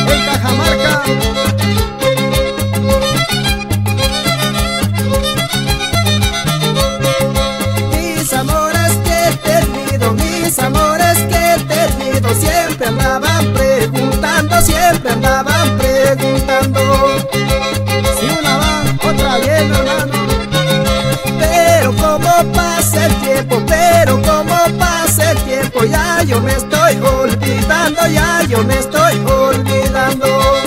en Cajamarca. Mis amores que he tenido, mis amores que he tenido, siempre andaban preguntando, siempre andaban preguntando. Si una va, otra viene, hermano. Pero como pasa el tiempo, pero como pasa el tiempo, ya yo me estoy olvidando, ya yo me estoy olvidando.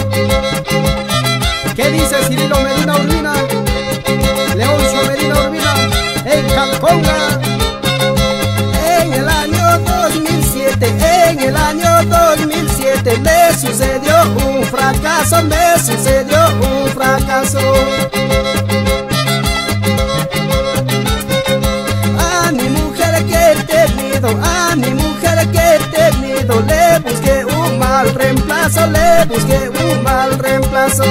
¿Qué dice Cirilo Medina Urbina? Leoncio Medina Urbina en Calconga. En el año 2007, en el año 2007 me sucedió un fracaso, me sucedió un fracaso. A mi mujer que he tenido, a mi mujer que he tenido, le busqué un mal reemplazo, le busqué un mal reemplazo.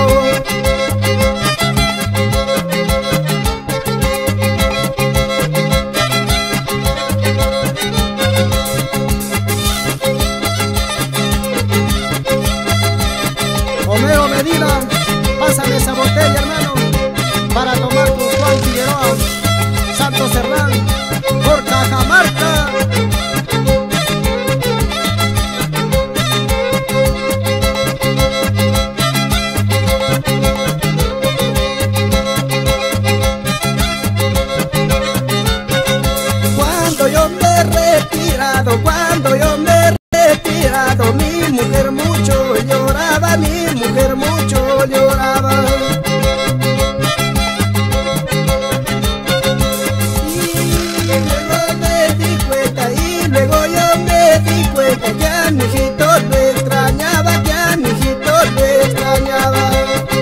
Homero Medina, pásame esa botella, hermano, para tomar con Juan Figueroa, Santos Hernán, por Cajamarca. Cuando yo me he retirado, cuando yo me he retirado, mi mujer mucho lloraba, mi mujer mucho lloraba. Y luego me di cuenta, y luego yo me di cuenta que a mi hijito lo extrañaba, que a mi hijito lo extrañaba.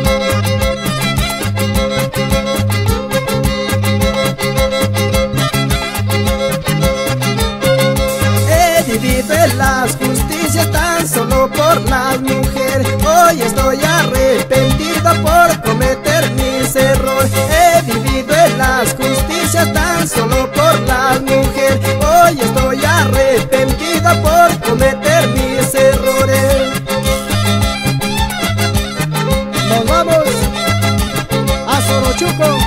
He vivido en las justicias tan solo por las mujeres. Hoy estoy arrepentido por cometer mis errores. He vivido en las justicias tan solo por las mujeres. Hoy estoy arrepentido por cometer mis errores. Nos vamos a Sorochuco.